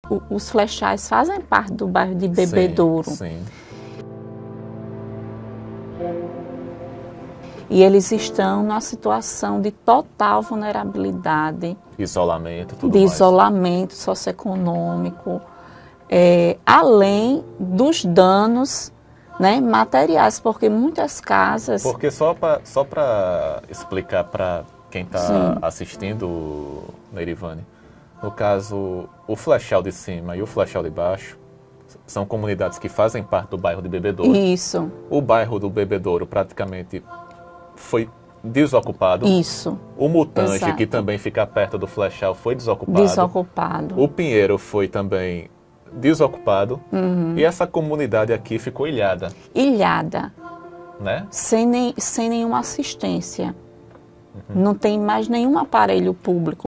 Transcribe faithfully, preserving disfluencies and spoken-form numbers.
o, os Flechais fazem parte do bairro de Bebedouro. Sim, sim. E eles estão numa situação de total vulnerabilidade. Isolamento, tudo de mais. isolamento socioeconômico, é, além dos danos, né, materiais, porque muitas casas... Porque só para só para explicar para quem está assistindo, Neirivane, no caso, o Flechal de cima e o Flechal de baixo são comunidades que fazem parte do bairro de Bebedouro. Isso. O bairro do Bebedouro praticamente foi desocupado. Isso. O Mutante, Exato. que também fica perto do Flechal, foi desocupado. Desocupado. O Pinheiro foi também desocupado. Uhum. E essa comunidade aqui ficou ilhada. Ilhada. Né? Sem, nem, sem nenhuma assistência. Uhum. Não tem mais nenhum aparelho público